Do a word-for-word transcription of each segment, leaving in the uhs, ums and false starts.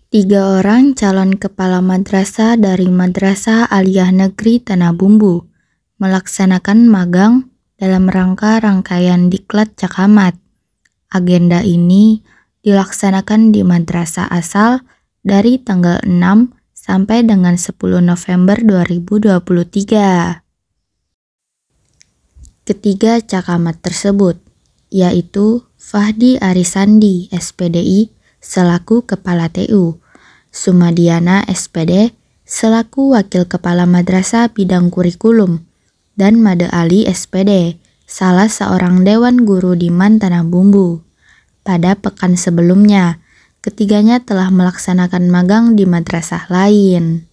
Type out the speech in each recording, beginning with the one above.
Tiga orang calon kepala madrasah dari Madrasah Aliyah Negeri Tanah Bumbu melaksanakan magang dalam rangka rangkaian Diklat Cacamat. Agenda ini dilaksanakan di madrasah asal dari tanggal enam sampai dengan sepuluh November dua ribu dua puluh tiga. Ketiga cacamat tersebut, yaitu Fahdi Arisandi, S P D I, selaku Kepala T U, Sumadiana, S P D, selaku Wakil Kepala Madrasah Bidang Kurikulum, dan Made Ali, S P D, salah seorang Dewan Guru di Man Tanah Bumbu. Pada pekan sebelumnya, ketiganya telah melaksanakan magang di madrasah lain.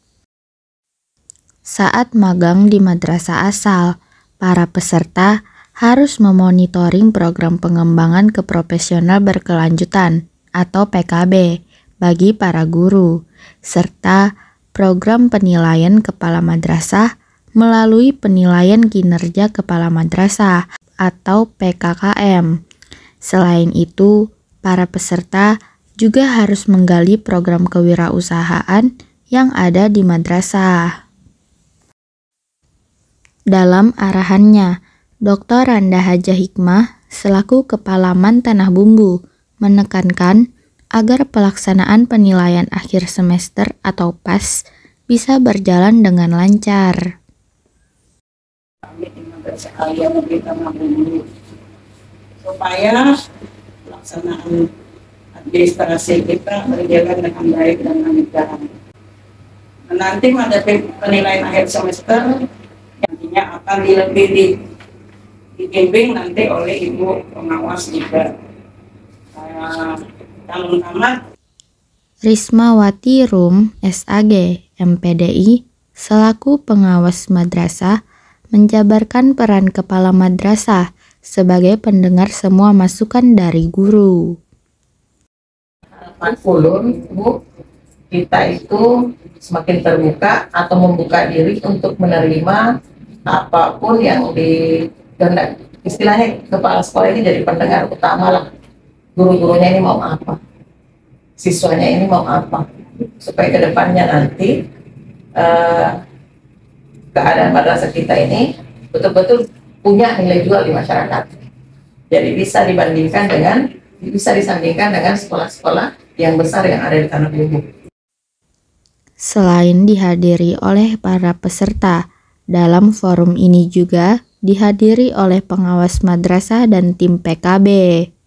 Saat magang di madrasah asal, para peserta harus memonitoring program pengembangan keprofesional berkelanjutan atau P K B bagi para guru, serta program penilaian kepala madrasah melalui penilaian kinerja kepala madrasah atau P K K M. Selain itu, para peserta juga harus menggali program kewirausahaan yang ada di madrasah. Dalam arahannya, Doktor Randa Hajah Hikmah selaku Kepala Man Tanah Bumbu menekankan agar pelaksanaan penilaian akhir semester atau P A S bisa berjalan dengan lancar. Supaya pelaksanaan administrasi kita berjalan dengan baik dan lancar. Nanti menghadapi penilaian akhir semester nantinya akan lebih di dibimbing nanti oleh ibu pengawas juga. Uh, calon camat Rismawati Rum, S A G, M P D I, selaku pengawas madrasah, menjabarkan peran kepala madrasah sebagai pendengar semua masukan dari guru. Harapan ulun, Bu, kita itu semakin terbuka atau membuka diri untuk menerima apapun yang di dan istilahnya kepala sekolah ini jadi pendengar utama lah. Guru-gurunya ini mau apa, siswanya ini mau apa, supaya kedepannya nanti uh, keadaan madrasah kita ini betul-betul punya nilai jual di masyarakat. Jadi bisa dibandingkan dengan, bisa disandingkan dengan sekolah-sekolah yang besar yang ada di Tanah Bumbu. Selain dihadiri oleh para peserta, dalam forum ini juga dihadiri oleh pengawas madrasah dan tim P K B.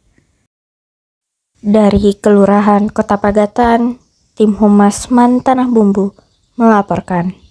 Dari Kelurahan Kota Pagatan, tim Humas Man Tanah Bumbu melaporkan.